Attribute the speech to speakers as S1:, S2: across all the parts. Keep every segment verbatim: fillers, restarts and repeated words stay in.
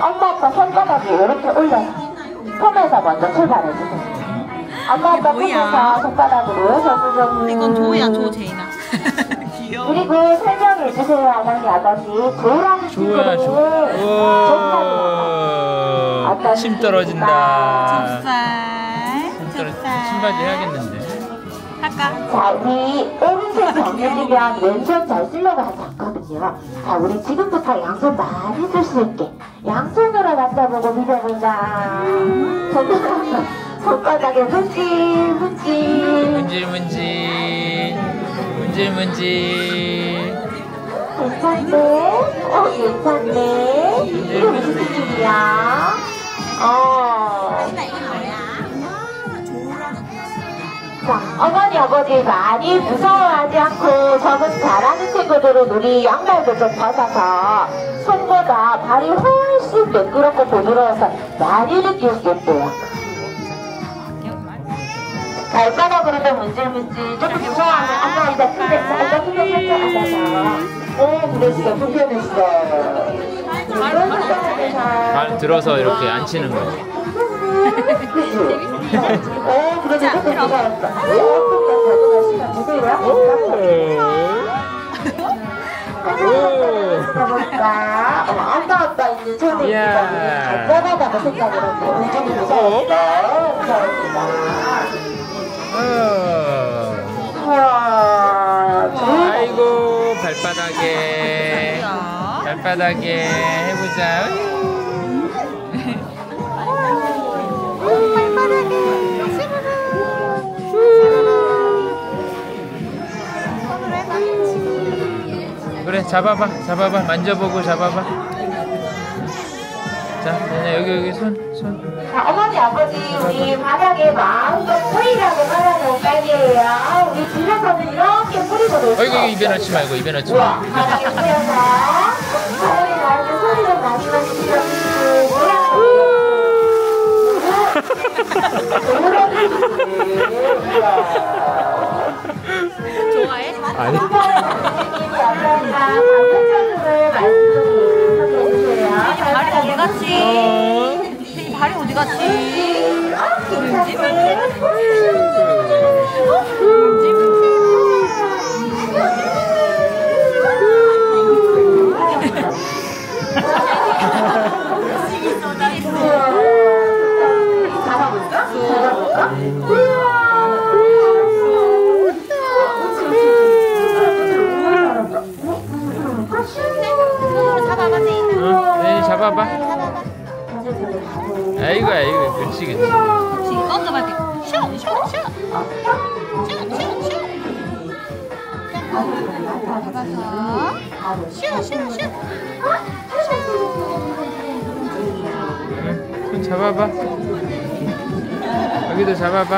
S1: 엄마 아빠 손바닥을 이렇게 올려서 폼에서 먼저 출발해주세요. 엄마 아빠 폼에서 손바닥으로 정우정우.
S2: 이건 조야, 조 제이나. 귀여워.
S1: 그리고 설명해주세요. 어머니 아버지. 조라는
S3: 조야, 조. 우와. 침 떨어진다.
S2: 좁쌀. 좁쌀.
S3: 신바지 해야겠는데.
S2: 할까?
S1: 자, 우리 오른손 정해지면 왼손 잘 쓰려고 하지 않거든요. 자, 우리 지금부터 양손 많이 쓸 수 있게 양손으로 만져보고 비벼보자. 손바닥, 손바닥에 문질, 문질.
S3: 문질, 문질. 문질, 문질.
S1: 괜찮네? 어, 괜찮네? 이거 무슨 느낌이야? 어. 자, 어머니, 아버지 많이 무서워하지 않고 적응 잘하는 친구들은 우리 양말도 좀 벗어서 손보다 발이 훨씬 매끄럽고 부드러워서 많이 느낄 수 있대요. 발바닥으로도 문질문질 조금 무서워하면 아까 이제 근데 아까 근데 살짝 앉아서 오 그랬어 불편했어.
S3: 발 들어서 이렇게 앉히는 거예요.
S1: 오 그래도 조금 무서웠어. 보니까 아빠 아빠 있는 손에 발바닥하고 생각을 했는데 조금 무서웠어. 무서웠습니다.
S3: 아이고 발바닥에 발바닥에 해보자.
S2: 발바닥에
S3: 그래 잡아봐 잡아봐 만져보고 잡아봐. 자 여기 여기 손 손.
S1: 자, 어머니, 아버지, 우리 바닥에 마음껏 뿌리라고 깔아놓은 깔개예요. 우리 집에서는 이렇게 뿌리고 놀수
S3: 어이구 입에 넣지 말고 입에 넣지 말고.
S1: 바닥에 뿌려서 소리 나는데 소리를 많이 많이 들려주시고
S2: 좋아해?
S3: 아니.
S2: 발이 어디 갔지? 발이 어디 갔지?
S1: 잡아볼까? 잡아볼까?
S3: 잡아봐. 아이고 아이고 그렇지 그렇지.
S2: 지금 꺾어볼게. 슈! 슈! 슈! 슈! 슈! 슈! 잡아서 슈! 슈! 슈!
S3: 응, 손 잡아봐. 여기도 잡아봐.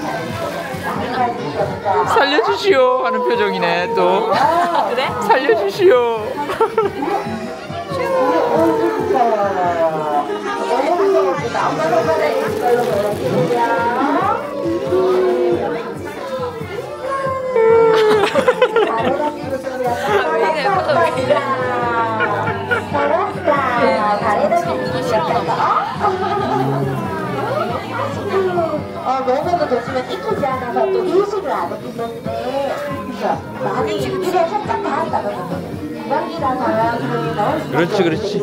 S3: 살려주시오 하는 표정이네 또.
S2: 그래?
S3: 살려주시오.
S1: 어, 너무도 좋지만 익히지 않아서 또 이식을 안 했기 때문에 많이 입에 살짝 닿았다고
S3: 그렇지 그렇지.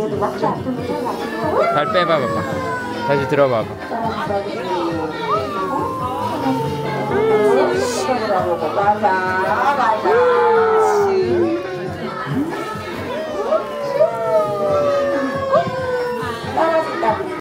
S3: 발 빼봐봐. 다시 들어봐봐.
S1: 맞아 맞아